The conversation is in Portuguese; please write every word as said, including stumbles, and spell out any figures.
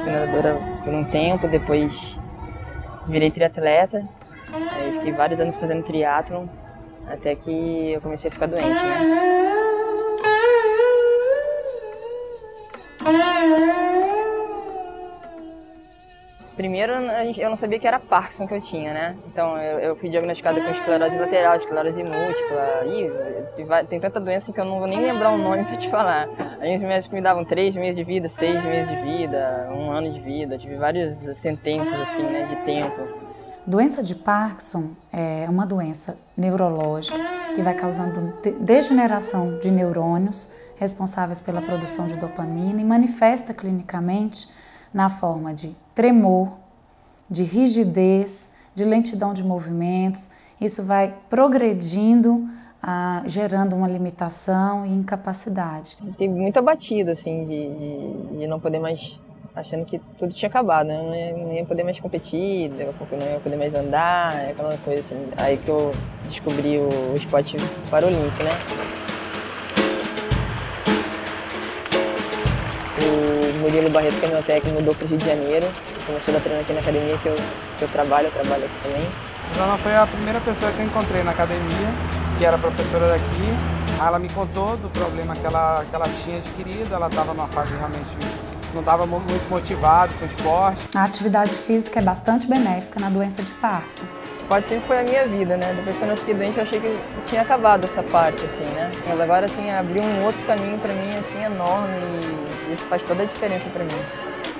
fui nadadora por um tempo, depois virei triatleta. Aí fiquei vários anos fazendo triatlon, até que eu comecei a ficar doente, né? Primeiro, eu não sabia que era Parkinson que eu tinha, né? Então, eu, eu fui diagnosticada com esclerose lateral, esclerose múltipla. Ih, tem tanta doença que eu não vou nem lembrar o nome pra te falar. Aí os médicos me davam três meses de vida, seis meses de vida, um ano de vida. Eu tive várias sentenças, assim, né, de tempo. Doença de Parkinson é uma doença neurológica que vai causando degeneração de neurônios responsáveis pela produção de dopamina e manifesta clinicamente na forma de tremor, de rigidez, de lentidão de movimentos. Isso vai progredindo, ah, gerando uma limitação e incapacidade. Fiquei muito abatida, assim, de, de, de não poder mais, achando que tudo tinha acabado, né? Eu não ia, não ia poder mais competir, daqui a pouco eu não ia poder mais andar, aquela coisa assim. Aí que eu descobri o, o esporte paralímpico, né? O Murilo Barreto, que é meu técnico, mudou para o Rio de Janeiro. Começou a dar treino aqui na academia que eu, que eu trabalho, eu trabalho aqui também. Suzana foi a primeira pessoa que eu encontrei na academia, que era professora daqui. Ela me contou do problema que ela, que ela tinha adquirido, ela estava numa fase realmente, não estava muito motivada com o esporte. A atividade física é bastante benéfica na doença de Parkinson. O esporte sempre foi a minha vida, né? Depois, quando eu fiquei doente, eu achei que tinha acabado essa parte, assim, né? Mas agora, assim, abriu um outro caminho para mim, assim, enorme, e isso faz toda a diferença para mim.